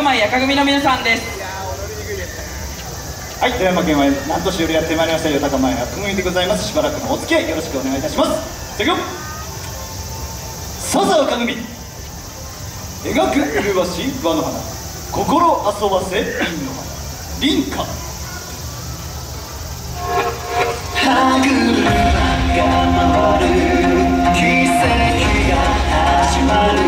前夜組の皆さんです。 はい、富山県は何年よりやってまいりました夜高前組でございます。しばらくのお付き合いよろしくお願いいたします。それではさざかぐみ描く麗しい輪の花、心遊ばせ銀の花、凛花歯車が回る、奇跡が始まる。